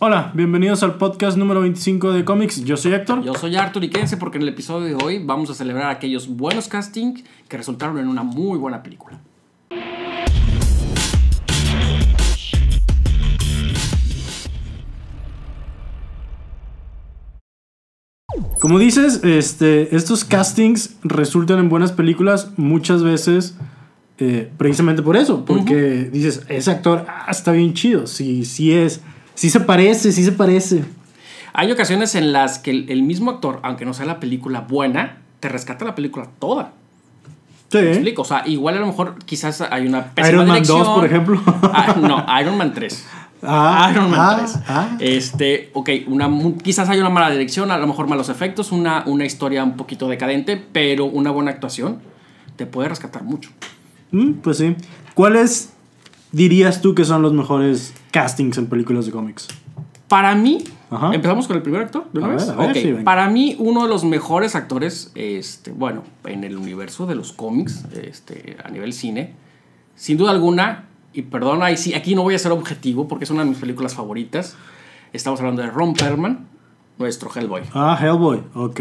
Hola, bienvenidos al podcast número 25 de cómics. Yo soy Héctor. Yo soy Arthur y quédense porque en el episodio de hoy vamos a celebrar aquellos buenos castings que resultaron en una muy buena película. Como dices, estos castings resultan en buenas películas muchas veces precisamente por eso. Porque dices, ese actor está bien chido. Sí se parece. Hay ocasiones en las que el mismo actor, aunque no sea la película buena, te rescata la película toda. Sí. ¿Me explico? O sea, igual a lo mejor quizás hay una pésima Iron Man dirección. 2, por ejemplo. No, Iron Man 3. Iron Man 3. Quizás hay una mala dirección, a lo mejor malos efectos, una historia un poquito decadente, pero una buena actuación te puede rescatar mucho. Pues sí. ¿Cuáles dirías tú que son los mejores castings en películas de cómics? Para mí, ¿empezamos con el primer actor de una vez? A ver, sí, para mí, uno de los mejores actores, en el universo de los cómics, a nivel cine, sin duda alguna, y perdona, aquí no voy a ser objetivo porque es una de mis películas favoritas. Estamos hablando de Ron Perlman, nuestro Hellboy. Hellboy, ok.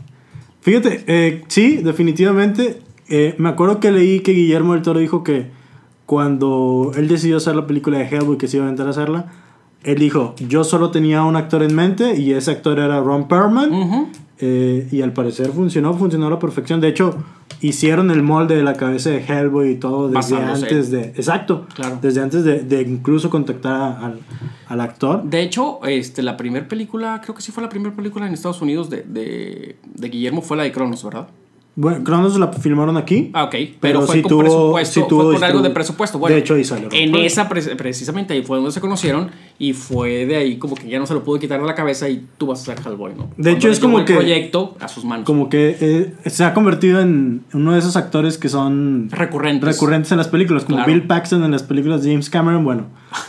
Fíjate, sí, definitivamente. Me acuerdo que leí que Guillermo del Toro dijo que cuando él decidió hacer la película de Hellboy, que se iba a aventar a hacerla, él dijo, yo solo tenía un actor en mente y ese actor era Ron Perlman. Y al parecer funcionó a la perfección. De hecho, hicieron el molde de la cabeza de Hellboy y todo desde antes de... Exacto, claro. Desde antes de incluso contactar al actor. De hecho, la primera película, creo que sí fue la primera película en Estados Unidos de Guillermo, fue la de Cronos, ¿verdad? Bueno, Cronos la filmaron aquí. Ok, pero fue sí con presupuesto, sí fue con algo de presupuesto. Bueno, de hecho, ahí salió. Precisamente ahí fue donde se conocieron y fue de ahí como que ya no se lo pudo quitar de la cabeza y tú vas a ser Hellboy, ¿no? De hecho, es como que el proyecto a sus manos. Como que se ha convertido en uno de esos actores que son recurrentes en las películas, como claro. Bill Paxton en las películas de James Cameron, bueno.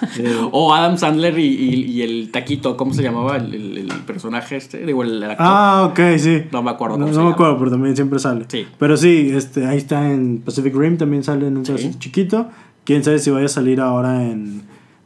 O Adam Sandler y el taquito, ¿cómo se llamaba el personaje Digo, el actor. Ok, sí. No me acuerdo No me acuerdo, pero también siempre sale. Sí. Pero sí, ahí está en Pacific Rim, también sale en un chiquito. Quién sabe si vaya a salir ahora en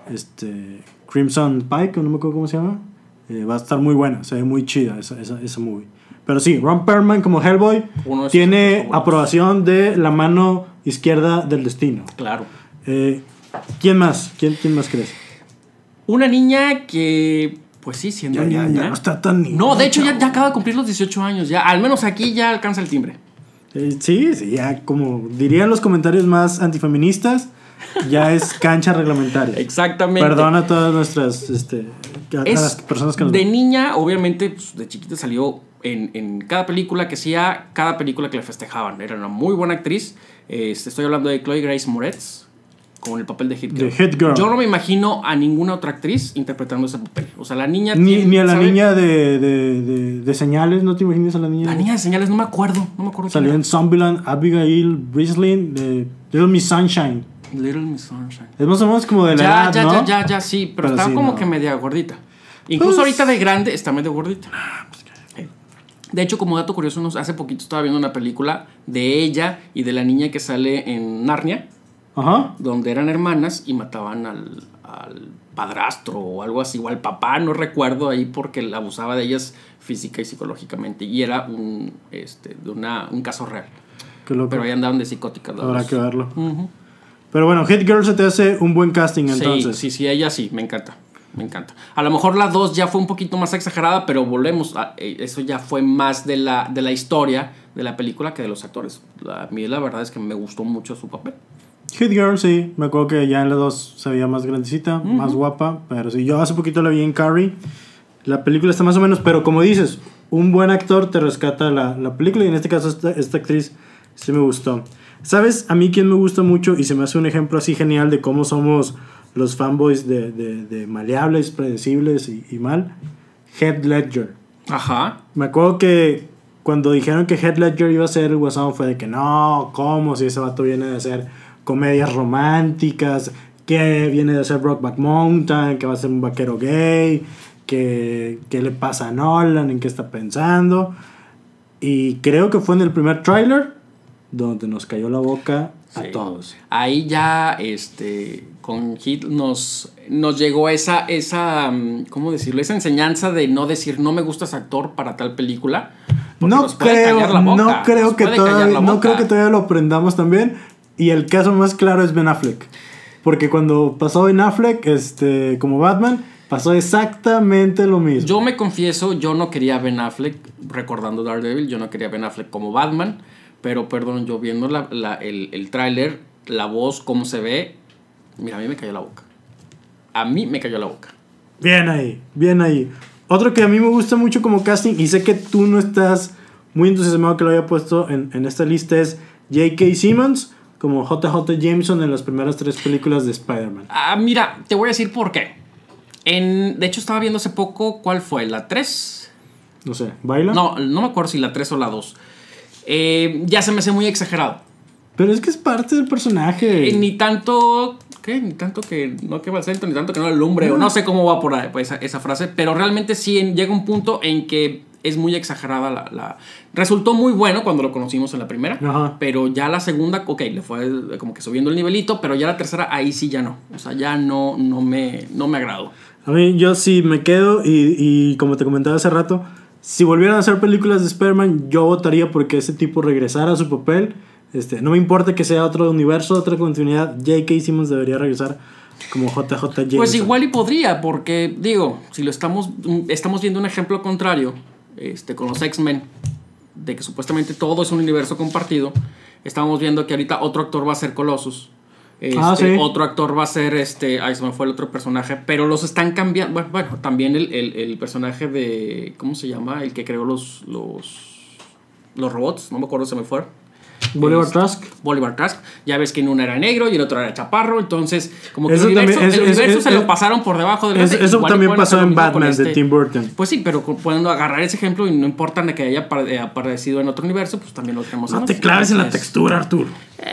Crimson Pike, o no me acuerdo cómo se llama. Va a estar muy buena, se ve muy chida esa movie. Pero sí, Ron Perlman como Hellboy tiene aprobación de la mano izquierda del destino. Claro. ¿Quién más? ¿Quién más crees? Una niña que, pues sí, siendo niña. Ya no está tan niña. No, de hecho ya acaba de cumplir los 18 años. Ya, al menos aquí ya alcanza el timbre. Sí, ya como dirían los comentarios más antifeministas, ya es cancha reglamentaria. Exactamente. Perdona a todas nuestras a las personas que nos de niña, obviamente, pues, de chiquita salió en cada película que hacía, cada película que le festejaban. Era una muy buena actriz. Estoy hablando de Chloe Grace Moretz con el papel de Hit Girl. Yo no me imagino a ninguna otra actriz interpretando ese papel. O sea, la niña... Ni a la niña de Señales, ¿no te imaginas a la niña? La niña de Señales, no me acuerdo. Salió en Zombieland, Abigail Breslin, de Little Miss Sunshine. Little Miss Sunshine. Es más o menos como de la edad, ¿no? Ya, sí. Pero estaba sí, como que media gordita. Incluso ahorita de grande está medio gordita. De hecho, como dato curioso, hace poquito estaba viendo una película de ella y de la niña que sale en Narnia. Donde eran hermanas y mataban al padrastro o algo así, o al papá, no recuerdo ahí, porque abusaba de ellas física y psicológicamente. Y era un caso real. Qué loco. Pero ahí andaban de psicóticas. Habrá que verlo. Pero bueno, Hit Girl se te hace un buen casting entonces. Sí, ella sí, me encanta. A lo mejor la 2 ya fue un poquito más exagerada, pero volvemos eso ya fue más de la historia de la película que de los actores. A mí la verdad es que me gustó mucho su papel. Hit Girl, sí, me acuerdo que ya en la 2 se veía más grandecita, más guapa, pero sí, yo hace poquito la vi en Carrie. La película está más o menos, pero como dices, un buen actor te rescata la película, y en este caso esta actriz sí me gustó. ¿Sabes? A mí quien me gusta mucho y se me hace un ejemplo así genial de cómo somos los fanboys de maleables, predecibles y mal. Heath Ledger. Me acuerdo que cuando dijeron que Heath Ledger iba a ser el Guasón fue de que no, ¿cómo? Si ese vato viene de hacer comedias románticas, que viene de hacer Brokeback Mountain, que va a ser un vaquero gay, que le pasa a Nolan, en qué está pensando. Y creo que fue en el primer tráiler donde nos cayó la boca a todos. Ahí ya con Heat nos llegó esa ¿cómo decirlo? Esa enseñanza de no decir no me gusta ese actor para tal película. No creo que todavía lo aprendamos también. Y el caso más claro es Ben Affleck. Porque cuando pasó Ben Affleck como Batman, pasó exactamente lo mismo. Yo me confieso, yo no quería Ben Affleck, recordando Daredevil, yo no quería Ben Affleck como Batman. Pero perdón, yo viendo el tráiler, la voz, cómo se ve, mira, a mí me cayó la boca. A mí me cayó la boca. Bien ahí, bien ahí. Otro que a mí me gusta mucho como casting, y sé que tú no estás muy entusiasmado que lo haya puesto en esta lista, es J.K. Simmons como JJ Jameson en las primeras 3 películas de Spider-Man. Mira, te voy a decir por qué. De hecho, estaba viendo hace poco, ¿cuál fue? ¿La 3? No sé, ¿baila? No me acuerdo si la 3 o la 2. Ya se me hace muy exagerado. Pero es que es parte del personaje. Ni tanto que no quema el centro, ni tanto que no alumbre. O no sé cómo va por ahí, pues, esa frase. Pero realmente sí llega un punto en que es muy exagerada resultó muy bueno cuando lo conocimos en la primera. Ajá. Pero ya la segunda, ok, le fue como que subiendo el nivelito. Pero ya la tercera, ahí sí ya no. O sea, ya no me agradó. A mí yo sí me quedo y como te comentaba hace rato, si volvieran a hacer películas de Spider-Man, yo votaría porque ese tipo regresara a su papel. No me importa que sea otro universo, otra continuidad. J.K. Simmons debería regresar como JJ Jameson. Pues igual y podría, porque digo, si lo estamos viendo un ejemplo contrario, con los X-Men, de que supuestamente todo es un universo compartido. Estamos viendo que ahorita otro actor va a ser Colossus. Sí. Otro actor va a ser se me fue el otro personaje, pero los están cambiando. Bueno, también el personaje de, ¿cómo se llama? El que creó los robots, no me acuerdo, se me fue. Bolivar Trask. Bolivar Trask. Ya ves que en uno era negro y el otro era chaparro. Entonces, como que el universo se lo pasaron por debajo del Eso también pasó en Batman de Tim Burton. Pues sí, pero pueden agarrar ese ejemplo y no importa que haya aparecido en otro universo, pues también lo tenemos. No te claves en la textura, Arturo.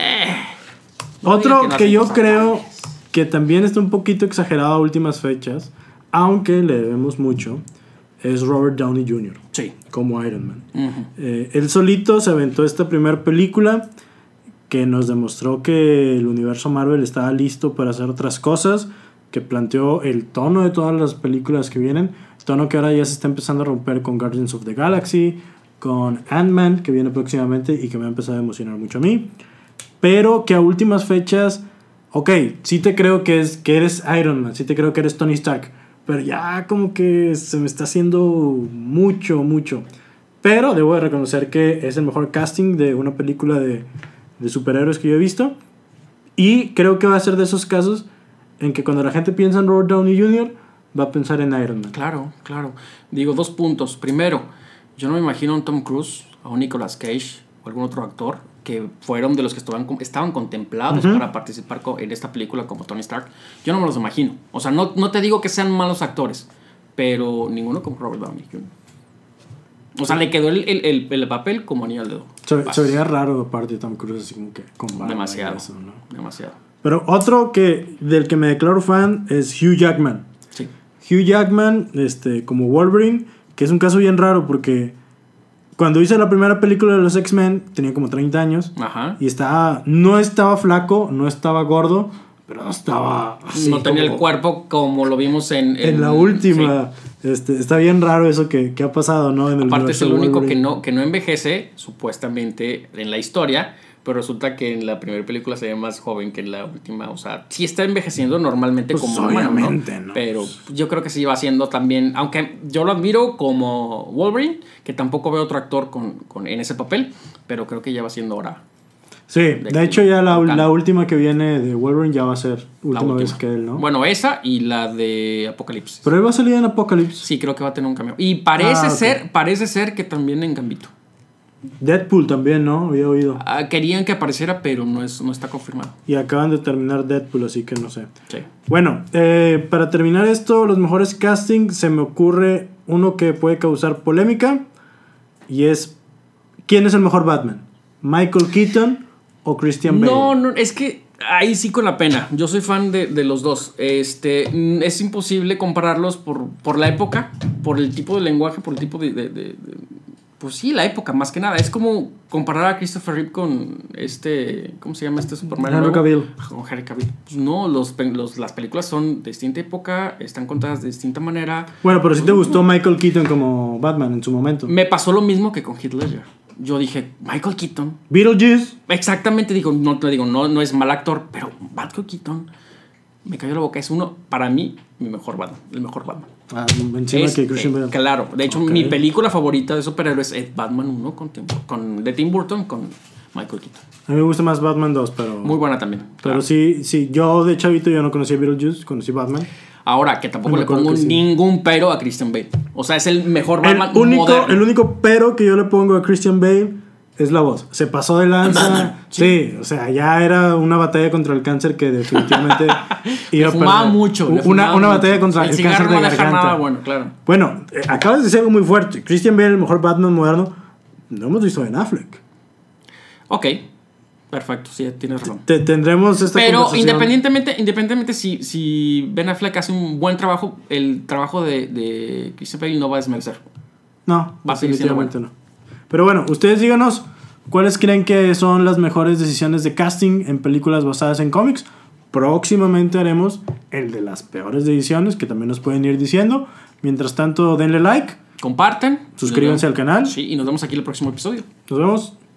Otro que yo creo que también está un poquito exagerado a últimas fechas, aunque le debemos mucho, es Robert Downey Jr. Sí. Como Iron Man. Él solito se aventó esta primera película que nos demostró que el universo Marvel estaba listo para hacer otras cosas, que planteó el tono de todas las películas que vienen, tono que ahora ya se está empezando a romper con Guardians of the Galaxy, con Ant-Man, que viene próximamente y que me ha empezado a emocionar mucho a mí, pero que a últimas fechas, ok, sí te creo que eres Iron Man, sí te creo que eres Tony Stark, pero ya como que se me está haciendo mucho. Pero debo de reconocer que es el mejor casting de una película de superhéroes que yo he visto. Y creo que va a ser de esos casos en que cuando la gente piensa en Robert Downey Jr., va a pensar en Iron Man. Claro. Digo, 2 puntos. Primero, yo no me imagino a un Tom Cruise, a un Nicolas Cage o algún otro actor que fueron de los que estaban contemplados para participar en esta película como Tony Stark. Yo no me los imagino. O sea, no te digo que sean malos actores, pero ninguno como Robert Downey Jr. O sea, le quedó el papel como anillo al dedo. Se vería raro aparte de Tom Cruise, así como que con barba. Demasiado, eso, ¿no? Demasiado. Pero otro del que me declaro fan es Hugh Jackman. Sí. Hugh Jackman como Wolverine, que es un caso bien raro porque cuando hice la primera película de los X-Men tenía como 30 años. Ajá. Y no estaba flaco, no estaba gordo, pero no estaba así, no tenía el cuerpo como lo vimos en la última. Sí. Está bien raro eso que ha pasado, ¿no? Aparte es el único que no envejece, supuestamente, en la historia. Pero resulta que en la primera película se ve más joven que en la última. O sea, sí está envejeciendo normalmente, pues como obviamente, humano, ¿no? Pero yo creo que sí va siendo también. Aunque yo lo admiro como Wolverine, que tampoco veo otro actor en ese papel, pero creo que ya va siendo hora. Sí, de hecho ya la última que viene de Wolverine ya va a ser última vez que él, ¿no? Bueno, esa y la de Apocalipsis. Pero él va a salir en Apocalipsis. Sí, creo que va a tener un cameo. Y parece ser que también en Gambito. Deadpool también, ¿no? Había oído. Querían que apareciera, pero no está confirmado. Y acaban de terminar Deadpool, así que no sé. Sí. Bueno, para terminar esto, los mejores castings, se me ocurre uno que puede causar polémica. Y es, ¿quién es el mejor Batman? ¿Michael Keaton o Christian Bale? No, es que ahí sí con la pena. Yo soy fan de los dos. Es imposible compararlos por la época, por el tipo de lenguaje, por el tipo Pues sí, la época, más que nada. Es como comparar a Christopher Reeve con ¿cómo se llama este Superman? Henry Cavill. Con Henry Cavill. Pues no, las películas son de distinta época, están contadas de distinta manera. Bueno, pero sí te gustó Michael Keaton como Batman en su momento. Me pasó lo mismo que con Heath Ledger. Yo dije, Michael Keaton. Beetlejuice. Exactamente, no es mal actor, pero Michael Keaton me cayó la boca. Es para mí, el mejor Batman. Encima que Christian Bale. Claro, de hecho, mi película favorita de superhéroes es Batman 1 de Tim Burton con Michael Keaton. A mí me gusta más Batman 2, pero... Muy buena también. Pero sí, yo de chavito yo no conocía Beetlejuice, conocí Batman. Ahora, que tampoco le pongo ningún pero a Christian Bale. O sea, es el mejor Batman moderno. El único pero que yo le pongo a Christian Bale es la voz. Se pasó de lanza. Sí, o sea, ya era una batalla contra el cáncer que definitivamente iba a perder. Mucho. Una batalla contra el cáncer de garganta. Nada bueno, claro. Bueno, acabas de decir algo muy fuerte. Christian Bale, el mejor Batman moderno, no hemos visto Ben Affleck. Ok. Perfecto, sí, tienes razón. Tendremos esta conversación. Independientemente si Ben Affleck hace un buen trabajo, el trabajo de Christian Bale no va a desmerecer. No, va a seguir siendo bueno. No. Pero bueno, ustedes díganos cuáles creen que son las mejores decisiones de casting en películas basadas en cómics. Próximamente haremos el de las peores decisiones, que también nos pueden ir diciendo. Mientras tanto, denle like. Comparten. Suscríbanse al canal. Sí, y nos vemos aquí en el próximo episodio. Nos vemos.